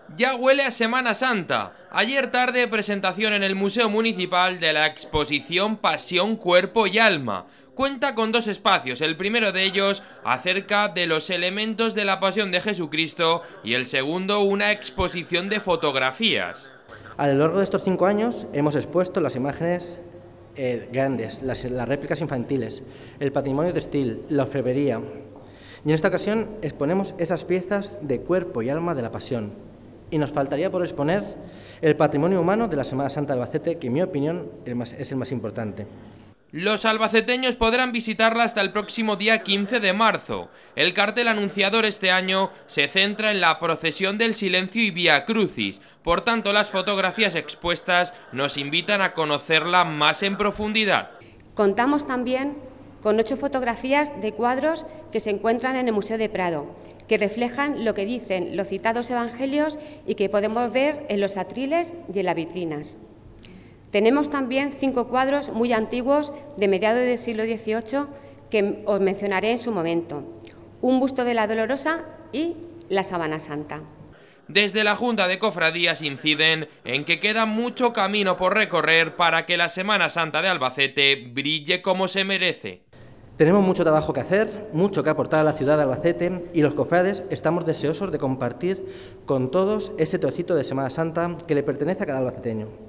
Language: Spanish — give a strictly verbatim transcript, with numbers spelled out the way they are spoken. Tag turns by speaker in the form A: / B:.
A: Ya huele a Semana Santa. Ayer tarde presentación en el Museo Municipal de la exposición Pasión, Cuerpo y Alma. Cuenta con dos espacios, el primero de ellos acerca de los elementos de la Pasión de Jesucristo y el segundo una exposición de fotografías.
B: A lo largo de estos cinco años hemos expuesto las imágenes eh, grandes, las, las réplicas infantiles, el patrimonio textil, la orfebrería. Y en esta ocasión exponemos esas piezas de cuerpo y alma de la Pasión. Y nos faltaría por exponer el patrimonio humano de la Semana Santa de Albacete, que en mi opinión es el más importante.
A: Los albaceteños podrán visitarla hasta el próximo día quince de marzo. El cartel anunciador este año se centra en la procesión del silencio y Vía Crucis. Por tanto, las fotografías expuestas nos invitan a conocerla más en profundidad.
C: Contamos también con ocho fotografías de cuadros que se encuentran en el Museo de Prado, que reflejan lo que dicen los citados evangelios y que podemos ver en los atriles y en las vitrinas. Tenemos también cinco cuadros muy antiguos de mediados del siglo dieciocho que os mencionaré en su momento. Un busto de la Dolorosa y la Sábana Santa.
A: Desde la Junta de Cofradías inciden en que queda mucho camino por recorrer para que la Semana Santa de Albacete brille como se merece.
B: Tenemos mucho trabajo que hacer, mucho que aportar a la ciudad de Albacete y los cofrades estamos deseosos de compartir con todos ese trocito de Semana Santa que le pertenece a cada albaceteño.